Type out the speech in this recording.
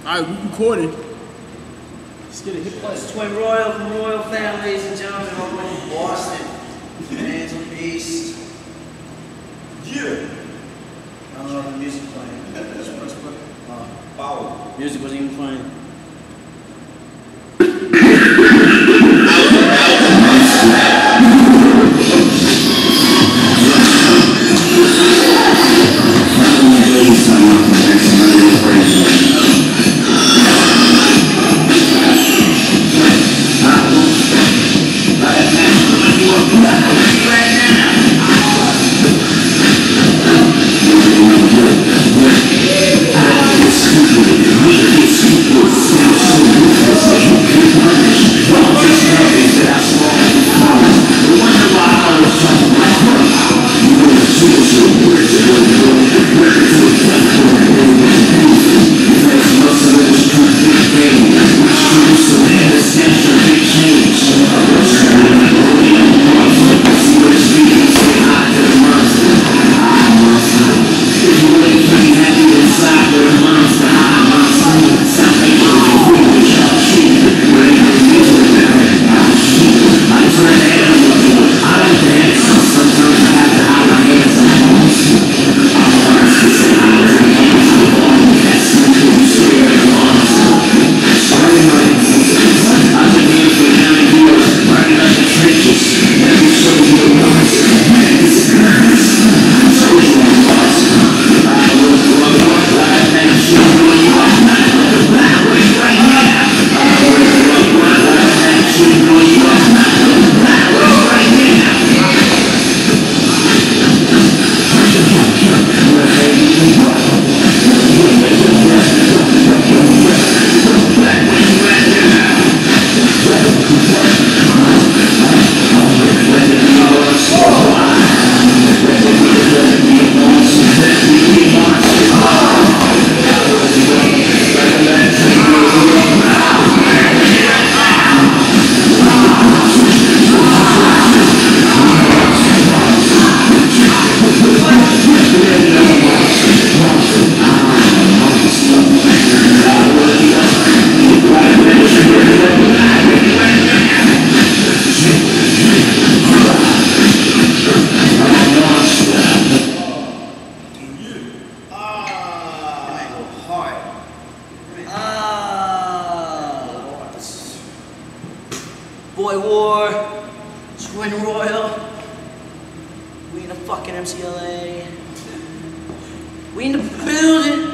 Alright, we recorded. Let's get a hit play. It's Twin Royal from Royal Family, ladies and gentlemen, all the way from Boston. Man's a beast. Yeah. I don't know if the music playing. Just press play. Power. Music wasn't even playing. Boy War, Twin Royal, we in the fucking MCLA, we in the building.